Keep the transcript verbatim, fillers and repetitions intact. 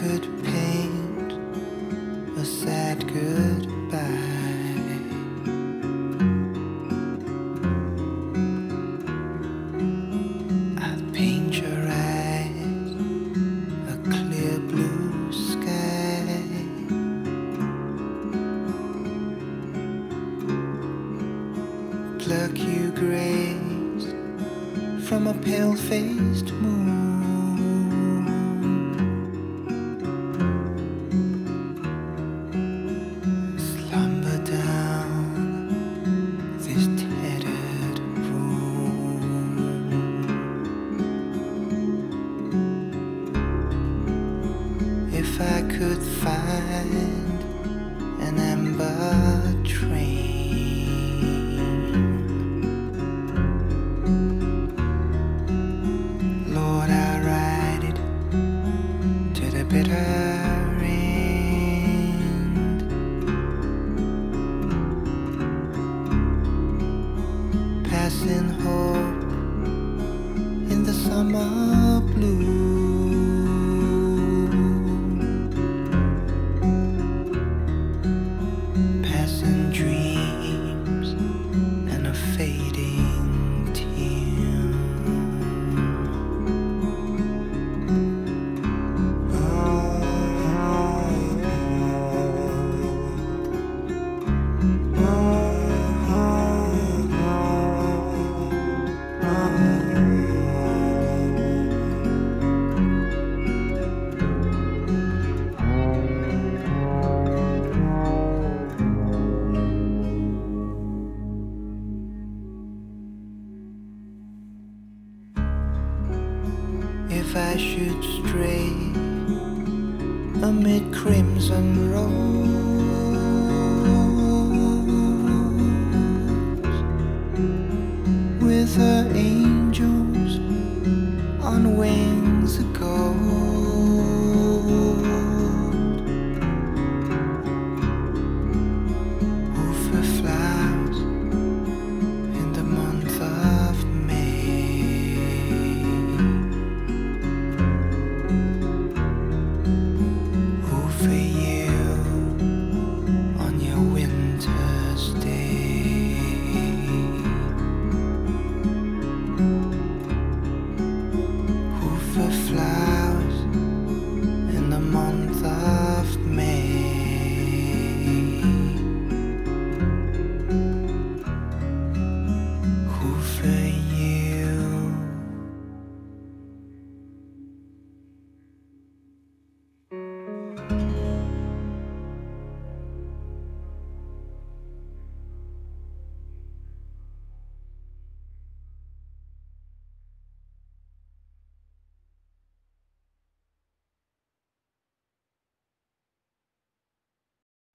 could paint a sad goodbye, I'd paint your eyes a clear blue sky, pluck you grays from a pale-faced moon, slumber down this tattered room. If I could find an amber train, Lord, I ride it to the bitter end. Passing hope in the summer blue, passing dreams and a fading tune. If I should stray amid crimson rose,